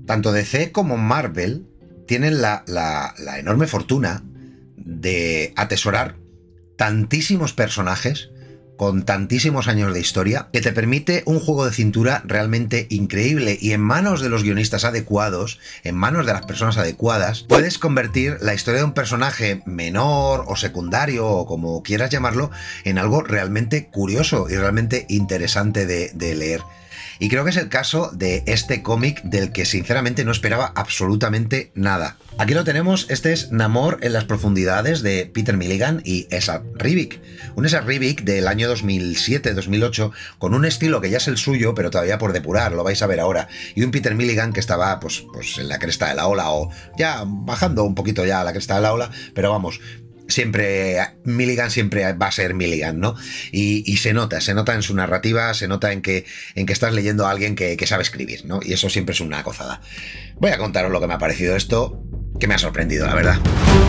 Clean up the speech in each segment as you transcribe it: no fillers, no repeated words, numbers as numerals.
tanto DC como Marvel tienen la enorme fortuna de atesorar tantísimos personajes con tantísimos años de historia, que te permite un juego de cintura realmente increíble, y en manos de los guionistas adecuados, en manos de las personas adecuadas, puedes convertir la historia de un personaje menor o secundario, o como quieras llamarlo, en algo realmente curioso y realmente interesante de leer. Y creo que es el caso de este cómic, del que sinceramente no esperaba absolutamente nada. Aquí lo tenemos, este es Namor en las profundidades, de Peter Milligan y Esad Ribic. Un Esad Ribic del año 2007-2008, con un estilo que ya es el suyo, pero todavía por depurar, lo vais a ver ahora. Y un Peter Milligan que estaba pues en la cresta de la ola, o ya bajando un poquito ya a la cresta de la ola, pero vamos, siempre Milligan siempre va a ser Milligan, ¿no? Y se nota en su narrativa, se nota en que estás leyendo a alguien que sabe escribir, ¿no? Y eso siempre es una gozada. Voy a contaros lo que me ha parecido esto, que me ha sorprendido, la verdad.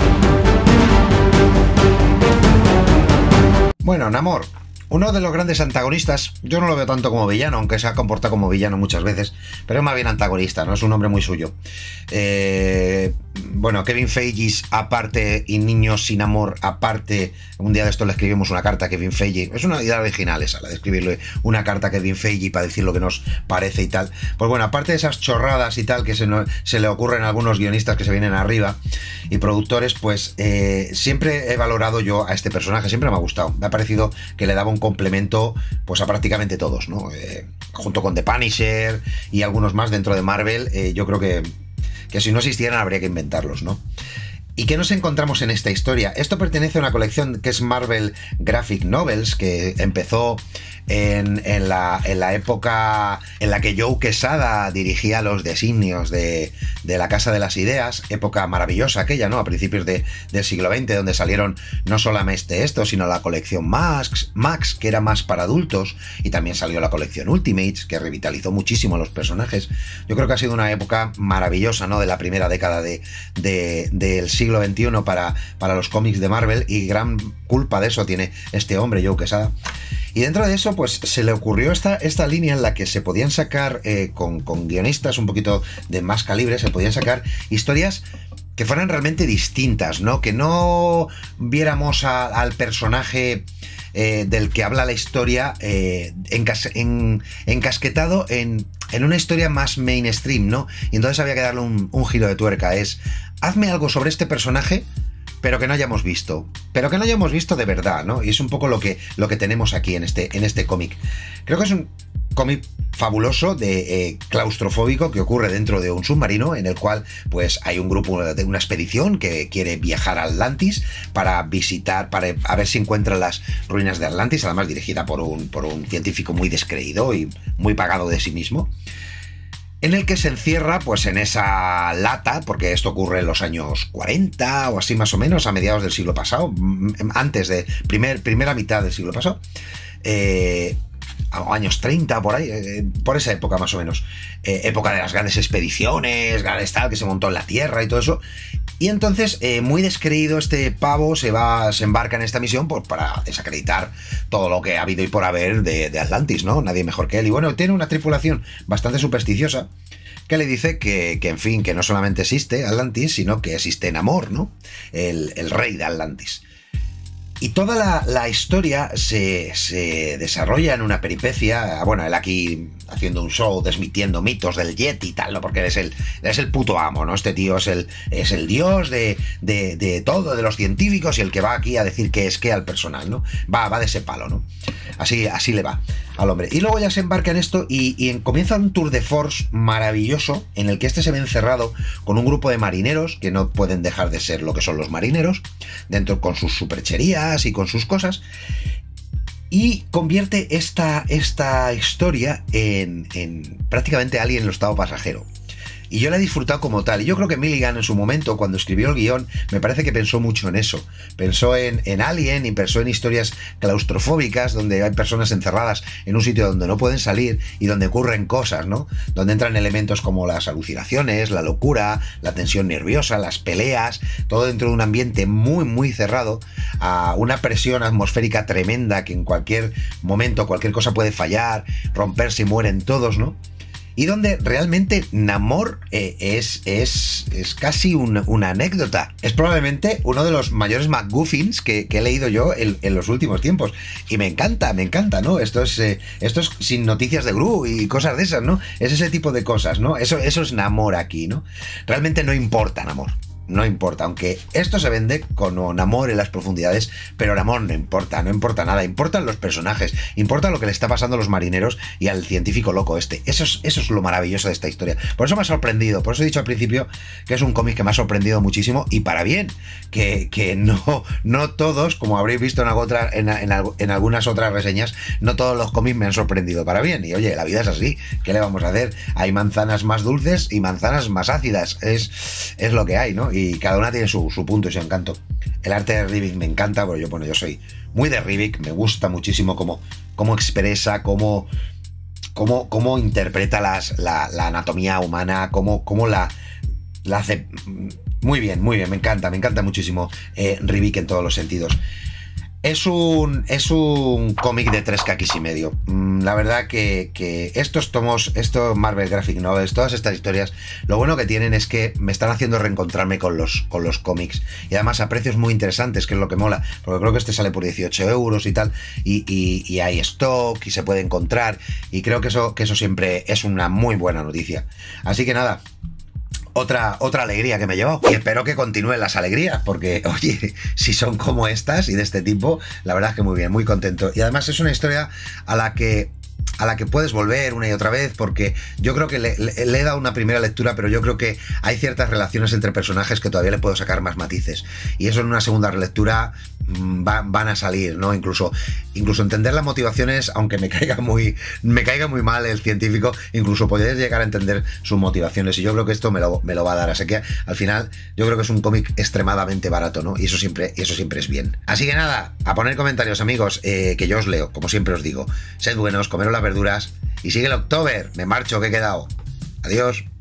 Bueno, Namor, uno de los grandes antagonistas. Yo no lo veo tanto como villano, aunque se ha comportado como villano muchas veces, pero es más bien antagonista, ¿no? Es un hombre muy suyo. Bueno, Kevin Feige aparte y Niños sin Amor aparte. Un día de esto le escribimos una carta a Kevin Feige. Es una idea original esa, la de escribirle una carta a Kevin Feige para decir lo que nos parece y tal. Pues bueno, aparte de esas chorradas y tal que se le ocurren a algunos guionistas que se vienen arriba y productores, pues siempre he valorado yo a este personaje, siempre me ha gustado. Me ha parecido que le daba un complemento pues a prácticamente todos, ¿no? Junto con The Punisher y algunos más dentro de Marvel, yo creo que si no existieran habría que inventarlos, ¿no? ¿Y qué nos encontramos en esta historia? Esto pertenece a una colección que es Marvel Graphic Novels, que empezó en la época en la que Joe Quesada dirigía los designios de la Casa de las Ideas, época maravillosa aquella, ¿no? A principios del siglo XX, donde salieron no solamente esto, sino la colección Max, que era más para adultos, y también salió la colección Ultimates, que revitalizó muchísimo a los personajes. Yo creo que ha sido una época maravillosa, ¿no? De la primera década del siglo XXI para los cómics de Marvel, y gran culpa de eso tiene este hombre, Joe Quesada. Y dentro de eso, pues se le ocurrió esta línea en la que se podían sacar, con guionistas un poquito de más calibre, se podían sacar historias que fueran realmente distintas, ¿no? Que no viéramos al personaje del que habla la historia encasquetado en una historia más mainstream, ¿no? Y entonces había que darle un giro de tuerca. Hazme algo sobre este personaje, pero que no hayamos visto de verdad, ¿no? Y es un poco lo que tenemos aquí en este cómic. Creo que es un cómic fabuloso, claustrofóbico, que ocurre dentro de un submarino, en el cual pues hay un grupo de una expedición que quiere viajar a Atlantis para visitar, a ver si encuentran las ruinas de Atlantis, además dirigida por un científico muy descreído y muy pagado de sí mismo, en el que se encierra pues en esa lata, porque esto ocurre en los años 40 o así más o menos, a mediados del siglo pasado, antes de primera mitad del siglo pasado, años 30 por ahí, por esa época más o menos, época de las grandes expediciones, grandes tal, que se montó en la Tierra y todo eso. Y entonces, muy descreído, este pavo se embarca en esta misión pues, para desacreditar todo lo que ha habido y por haber de Atlantis, ¿no? Nadie mejor que él. Y bueno, tiene una tripulación bastante supersticiosa que le dice que en fin, que no solamente existe Atlantis, sino que existe Namor, ¿no? El rey de Atlantis. Y toda la historia se desarrolla en una peripecia. Bueno, él aquí haciendo un show, desmitiendo mitos del Yeti y tal, ¿no? Porque es el puto amo, ¿no? Este tío es el dios de todo, de los científicos, y el que va aquí a decir que es que al personal, ¿no? Va de ese palo, ¿no? Así le va al hombre. Y luego ya se embarca en esto y comienza un tour de force maravilloso, en el que este se ve encerrado con un grupo de marineros que no pueden dejar de ser lo que son los marineros, dentro con sus supercherías y con sus cosas, y convierte esta historia en prácticamente Alien en estado pasajero. Y yo la he disfrutado como tal. Y yo creo que Milligan en su momento, cuando escribió el guión, me parece que pensó mucho en eso. Pensó en Alien y pensó en historias claustrofóbicas, donde hay personas encerradas en un sitio donde no pueden salir y donde ocurren cosas, ¿no? Donde entran elementos como las alucinaciones, la locura, la tensión nerviosa, las peleas, todo dentro de un ambiente muy, muy cerrado, a una presión atmosférica tremenda que en cualquier momento, cualquier cosa puede fallar, romperse y mueren todos, ¿no? y donde realmente Namor es casi una anécdota. Es probablemente uno de los mayores MacGuffins que he leído yo en los últimos tiempos. Y me encanta, ¿no? Esto es sin noticias de Gru y cosas de esas, ¿no? Es ese tipo de cosas, ¿no? Eso es Namor aquí, ¿no? Realmente no importa Namor. No importa, aunque esto se vende con Namor en las profundidades, pero Namor no importa nada, importan los personajes, importa lo que le está pasando a los marineros y al científico loco este. Eso es lo maravilloso de esta historia. Por eso me ha sorprendido, por eso he dicho al principio que es un cómic que me ha sorprendido muchísimo y para bien, que no todos, como habréis visto en algunas otras reseñas, no todos los cómics me han sorprendido para bien. Y oye, la vida es así, ¿qué le vamos a hacer? Hay manzanas más dulces y manzanas más ácidas, es lo que hay, ¿no? Y cada una tiene su punto y su encanto. El arte de Rivik me encanta, porque yo soy muy de Rivik, me gusta muchísimo cómo expresa, cómo interpreta la anatomía humana, cómo la hace muy bien, me encanta muchísimo Rivik en todos los sentidos. Es un cómic de 3 kakis y medio. La verdad que estos tomos, estos Marvel Graphic Novels, todas estas historias, lo bueno que tienen es que me están haciendo reencontrarme con los cómics. Y además a precios muy interesantes, que es lo que mola. Porque creo que este sale por 18 euros y tal. Y hay stock y se puede encontrar. Y creo que eso siempre es una muy buena noticia. Así que nada. Otra alegría que me llevo. Y espero que continúen las alegrías, porque, oye, si son como estas y de este tipo, la verdad es que muy bien, muy contento. Y además es una historia a la que puedes volver una y otra vez, porque yo creo que le he dado una primera lectura, pero yo creo que hay ciertas relaciones entre personajes que todavía le puedo sacar más matices. Y eso en una segunda relectura van a salir, ¿no? Incluso entender las motivaciones, aunque me caiga muy mal el científico, incluso podéis llegar a entender sus motivaciones. Y yo creo que esto me lo va a dar. Así que al final yo creo que es un cómic extremadamente barato, ¿no? Y eso siempre es bien. Así que nada, a poner comentarios, amigos, que yo os leo, como siempre os digo. Sed buenos, comeros las verduras y sigue el October. Me marcho, que he quedado. Adiós.